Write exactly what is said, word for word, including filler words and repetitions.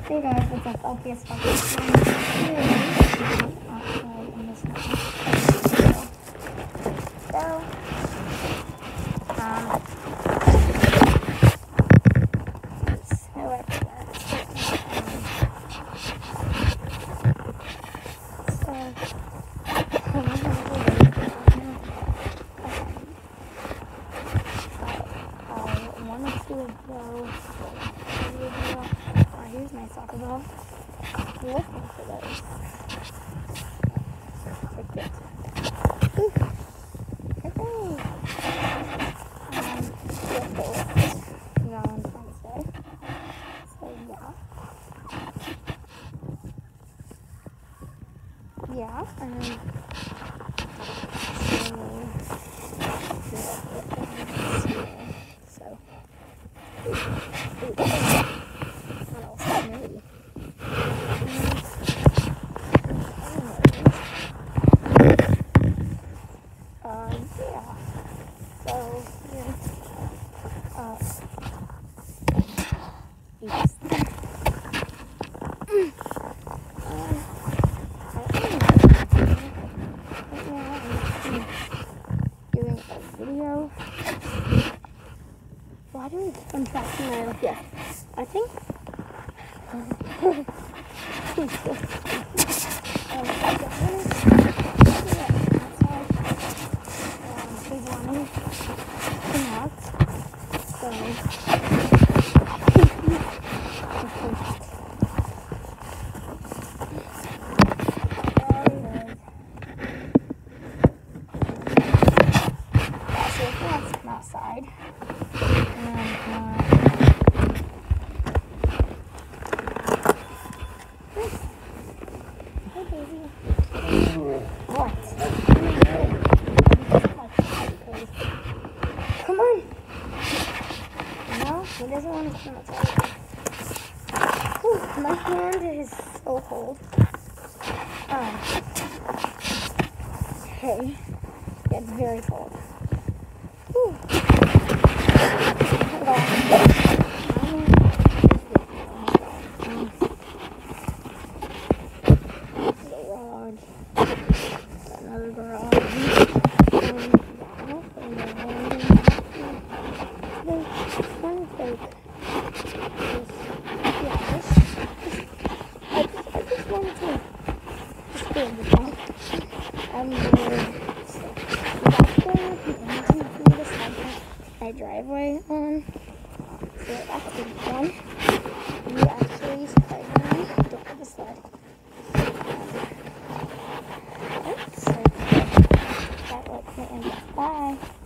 Hey guys, what's up? L P S Fox. Outside in this night. So, um, snow everywhere. So, um, I wanted to go. Oh, here's my soccer ball. I'm looking for those. Like this. Ooh. Okay. Um, just the list. Valentine's Day. So, yeah. Yeah, um, so, ooh, what else? Maybe. Uh, yeah. So, yeah. Uh, yes. Um, I don't know. Right now, I'm doing a video. Why do we keep on tracking my life? Yeah. I think. um, outside. And, uh, hey, baby. What? Come on. No, he doesn't want to come outside. Whew, my hand is so cold. Um, okay. It's very cold. Whew. Hold on. Garage. Another garage. Um, and the landing. There's one fake. Yeah, this. I just, I just wanted to just go in the back. I'm going to my driveway on. So that's pretty fun. We actually Spider-Man don't have a sled. Um, so that lets me end. Bye.